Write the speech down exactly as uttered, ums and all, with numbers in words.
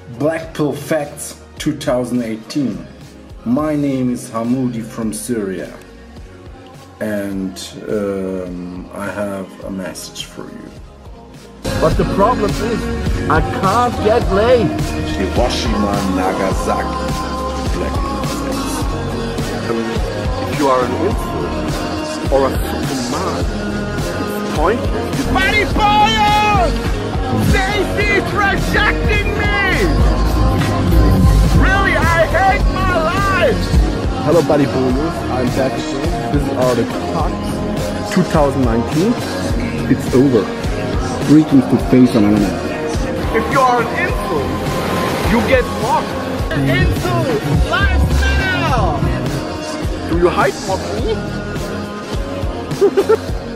Black Pill Facts two thousand eighteen. My name is Hamoudi from Syria, and um, I have a message for you. But the problem is, I can't get laid. Hiroshima, Nagasaki. Black Pill Facts. If you are an influencer or a superman, it's pointless. Buddy boys! Stacy's rejecting me! Really, I hate my life! Hello buddy boys, I'm back again. This is our Talks twenty nineteen. It's over. Greetings to face on internet. If you are an influencer, you get mocked. Influence lifestyle! Do you hide mock me?